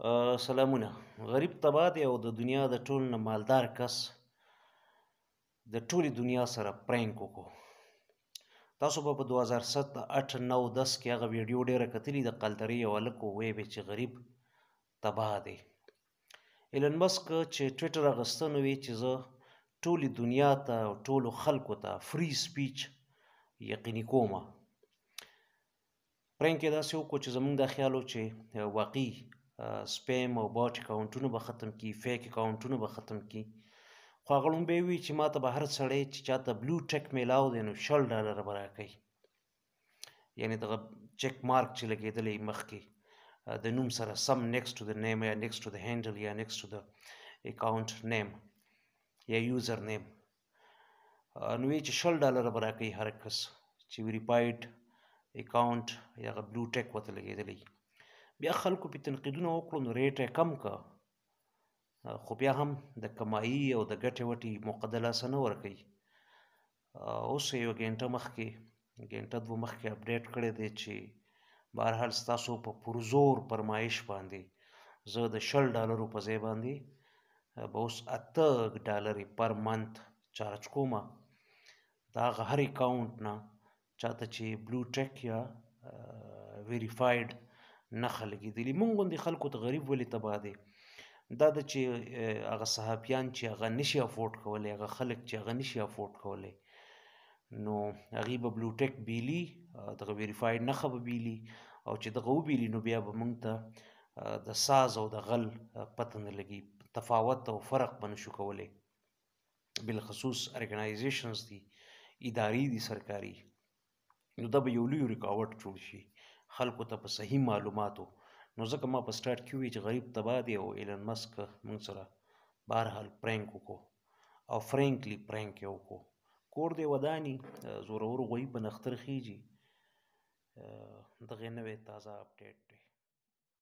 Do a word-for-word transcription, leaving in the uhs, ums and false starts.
آه، سلامونه. غریب تباه دی او د دنیا د ټول نه مالدار کس د ټولې دنیا سره پرینک وکړو. تاسو به په دوه هزار سات اټ نو دس کې هغه ویډیو ډیره کتلې د قلترې یو هلک ووی به چې غریب تباه دی. ایلن مسک چې ټویټر اخیسته نو وی چې زه ټولې دنیا ته او ټولو خلکو ته فری سپیچ یقیني کومه. پرینک یې داسې وکړو چې زموږ دا خیال و چې واقعي سپیم او باټ اکاونټونه به ختم کی، فیک اکاونټونه به ختم کی. خو هغه لومبی وی چې ما ته به هر سړی چې چاته بلو ټیک میلاو دی نو شل ډالره به راکوي، یعنې دغه چیک مارک چې لګېدلی مخکې د نوم سره سم نیکسټ ټو د نیم یا نیکسټ ټو د هینډل یا نیکسټ ټو د اکاونټ نیم یا یوزر نیم، نو وی چې شل ډالره به راکوي هر کس چې ویریفاید اکاونټ یا هغه بلو ټیک ورته لګېدلی. بیا خلکو پې تنقیدونه وکړو نو ریټ یې کم که، خو بیا هم د کمایي او د ګټې وټې موقع د لاسه نه ورکوي. اوس یوه ګینټه مخکې ګینټه دوه مخکې اپډیټ کړی دی چې بهرحال ستاسو په پرزور فرمایش باندې زه د شل ډالرو په ځای باندې به اوس اته ډالرې پر منت چارج کومه. د هغه هر اکاونټ نه چاته چې بلو ټیک یا ویریفاید نښه لګېدلي. مونږ غوندې خلکو ته غریب ولې تباه دی؟ دا د چې هغه صحافیان چې هغه نشي افورډ کولی، هغه خلک چې هغه نشي افورډ کولی، نو هغوی به بلو ټیک بیلي، دغه ویریفاید نښه به بیلي، او چې دغه وبیلي نو بیا به مونږ ته د ساز او د غل پته نه لګي، تفاوت او فرق به نشو کولی. بالخصوص ارګنایزیشنز دي، ادارې دي سرکاري، نو دا به یو لوی رکاوټ جوړ شي خلکو ته په صحیح معلوماتو. نو ځکه ما په سټارټ کې وویل چې غریب تباه دی او ایلن مسک موږ سره بهرحال پرینک وکړو او فرینکلی پرینک یې وکړو. کور دی وداني، زورور غوی په نختر خیږي. دغه نوې تازه اپډیټ دی.